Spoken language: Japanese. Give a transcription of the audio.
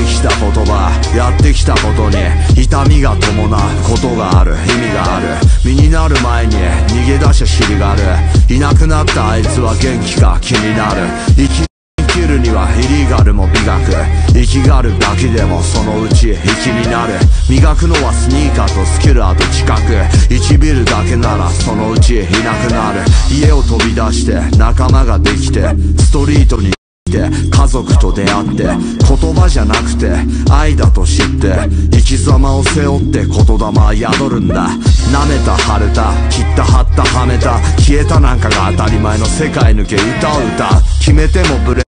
きた言葉、やってきたことに痛みが伴うことがある、意味がある。身になる前に逃げ出しゃ尻がある。いなくなったあいつは元気か気になる。生きるにはイリーガルも美学、生きがるだけでもそのうち粋になる。磨くのはスニーカーとスキル、あと知覚。1ビルだけならそのうちいなくなる。家を飛び出して仲間ができて、ストリートに家族と出会って、言葉じゃなくて愛だと知って、生き様を背負って言霊は宿るんだ。舐めた腫れた切った張ったはめた消えたなんかが当たり前の世界抜け歌を歌う。決めてもブレ